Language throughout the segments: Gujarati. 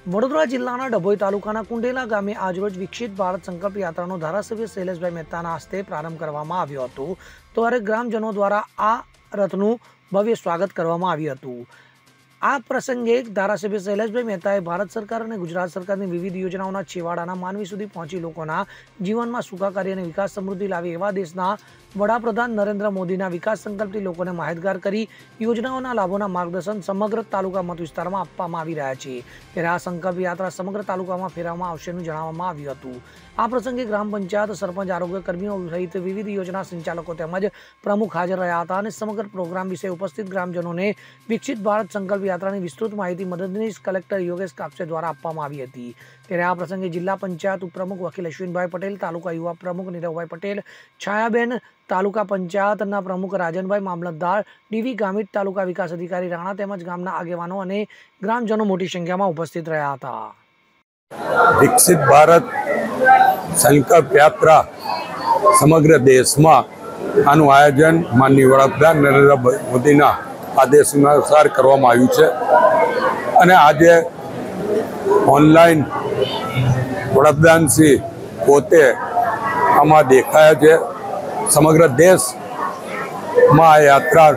વડોદરા જિલ્લાના ડભોઈ તાલુકાના કુંડેલા ગામે આજરોજ વિકસિત ભારત સંકલ્પ યાત્રાનો ધારાસભ્ય શૈલેષભાઈ મહેતાના હસ્તે પ્રારંભ કરવામાં આવ્યો હતો। ત્યારે ગ્રામજનો દ્વારા આ રથનું ભવ્ય સ્વાગત કરવામાં આવ્યું હતું। આ પ્રસંગે ધારાસભ્ય શૈલેષભાઈ મહેતાએ ભારત સરકાર અને ગુજરાત સરકારની વિવિધ યોજનાઓના છેવાડાના માનવી સુધી પહોંચી લોકોના જીવનમાં સુખાકારી અને વિકાસ સમૃદ્ધિ લાવે એવા દેશના વડાપ્રધાન નરેન્દ્ર મોદીના વિકાસ સંકલ્પથી લોકોને માહિતગાર કરી યોજનાઓના લાભોના માર્ગદર્શન સમગ્ર તાલુકા મત વિસ્તારમાં આપવામાં આવી રહ્યા છે। ત્યારે આ સંકલ્પ યાત્રા સમગ્ર તાલુકામાં ફેરવવામાં આવશેનું જણાવવામાં આવ્યું હતું। આ પ્રસંગે ગ્રામ પંચાયત, સરપંચ, આરોગ્ય કર્મીઓ સહિત વિવિધ યોજના સંચાલકો તેમજ પ્રમુખ હાજર રહ્યા હતા અને સમગ્ર પ્રોગ્રામ વિશે ઉપસ્થિત ગ્રામજનોને વિકસિત ભારત સંકલ્પ યાત્રાની વિસ્તૃત માહિતી મદદનીશ કલેક્ટર યોગેશ કાપસે દ્વારા આપવામાં આવી હતી। ત્યારે આ પ્રસંગે જિલ્લા પંચાયત ઉપપ્રમુખ વકીલ અશ્વિનભાઈ પટેલ, તાલુકા યુવા પ્રમુખ નીરવભાઈ પટેલ, છાયાબેન, તાલુકા પંચાયતના પ્રમુખ રાજનભાઈ, મામલતદાર ડીવી ગામિત, તાલુકા વિકાસ અધિકારી રાણા તેમજ ગામના આગેવાનો અને ગ્રામજનો મોટી સંખ્યામાં ઉપસ્થિત રહ્યા હતા। વિકસિત ભારત સંકલ્પ યાત્રા સમગ્ર દેશમાં આનું આયોજન માનનીય વડાપ્રધાન નરેન્દ્ર મોદીના આદેશ અનુસાર કરવામાં આવ્યું છે અને આજે ઓનલાઈન વડાપ્રધાનશ્રી પોતે આમાં દેખાયા છે। સમગ્ર દેશમાં આ યાત્રા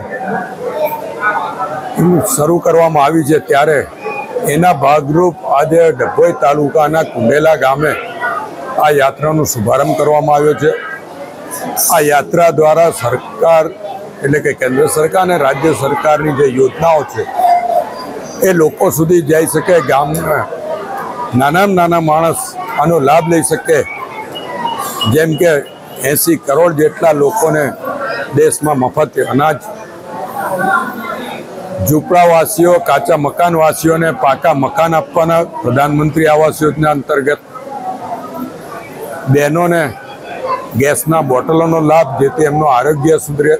શરૂ કરવામાં આવી છે ત્યારે એના ભાગરૂપ આજે ડભોઈ તાલુકાના કુંડેલા ગામે આ યાત્રાનો શુભારંભ કરવામાં આવ્યો છે। આ યાત્રા દ્વારા સરકાર એટલે કે કેન્દ્ર સરકાર અને રાજ્ય સરકારની જે યોજનાઓ છે એ લોકો સુધી જઈ શકે, ગામના નાનામાં નાના માણસ આનો લાભ લઈ શકે। જેમ કે 80 કરોડ જેટલા લોકોને દેશમાં મફત અનાજ, ઝૂંપડાવાસીઓ, કાચા મકાનવાસીઓને પાકા મકાન આપવાના પ્રધાનમંત્રી આવાસ યોજના અંતર્ગત, બહેનોને ગેસના બોટલોનો લાભ જેથી એમનું આરોગ્ય સુધરે।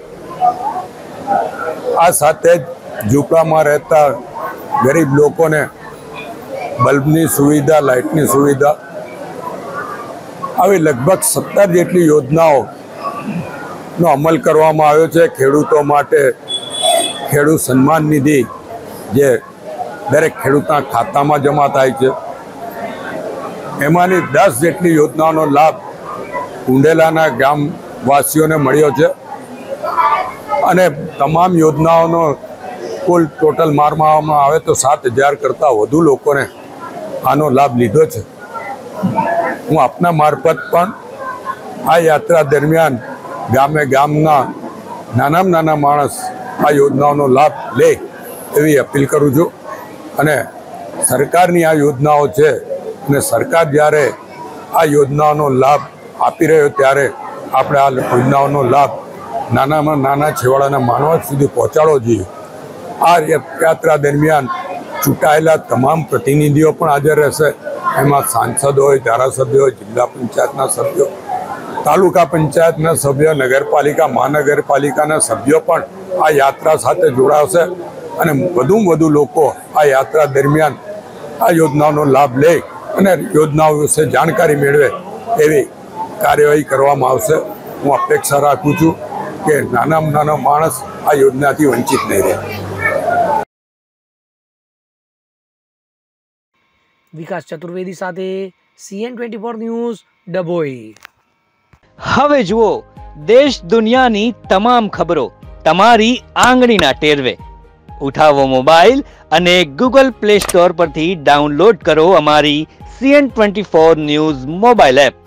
આ સાથે જ ઝૂંપડામાં રહેતા ગરીબ લોકોને બલ્બની સુવિધા, લાઇટની સુવિધા, આવી લગભગ 17 જેટલી યોજનાઓનો અમલ કરવામાં આવ્યો છે। ખેડૂતો માટે ખેડૂત સન્માન નિધિ જે દરેક ખેડૂતના ખાતામાં જમા થાય છે, એમાંની 10 જેટલી યોજનાઓનો લાભ કુંડેલાના ગામવાસીઓને મળ્યો છે અને તમામ યોજનાઓનો કુલ ટોટલ મારવામાં આવે તો 7,000 કરતાં વધુ લોકોને આનો લાભ લીધો છે। હું આપના મારફત પણ આ યાત્રા દરમિયાન ગામે ગામના નાનામાં નાના માણસ આ યોજનાઓનો લાભ લે એવી અપીલ કરું છું અને સરકારની આ યોજનાઓ છે અને સરકાર જ્યારે આ યોજનાઓનો લાભ આપી રહ્યો ત્યારે આપણે આ યોજનાઓનો લાભ નાનામાં નાના છેવાડાના માનવ સુધી પહોંચાડવો જોઈએ। આ યાત્રા દરમિયાન ચૂંટાયેલા તમામ પ્રતિનિધિઓ પણ હાજર રહેશે। એમાં સાંસદ હોય, ધારાસભ્યો હોય, જિલ્લા પંચાયતના સભ્યો, તાલુકા પંચાયતના સભ્યો, નગરપાલિકા, મહાનગરપાલિકાના સભ્યો પણ આ યાત્રા સાથે જોડાશે અને વધુમાં વધુ લોકો આ યાત્રા દરમિયાન આ યોજનાઓનો લાભ લે અને યોજનાઓ વિશે જાણકારી મેળવે એવી કાર્યવાહી કરવામાં આવશે। હું અપેક્ષા રાખું છું કે નાનામાં નાનો માણસ આ યોજનાથી વંચિત નહીં રહે। વિકાસ ચતુર્વેદી સાથે CN24 ન્યૂઝ, ડભોઈ। હવે જુઓ દેશ દુનિયાની તમામ ખબરો તમારી આંગળીના ટેરવે। ઉઠાવો મોબાઈલ અને ગૂગલ પ્લે સ્ટોર પરથી ડાઉનલોડ કરો અમારી CN24 ન્યૂઝ મોબાઈલ એપ।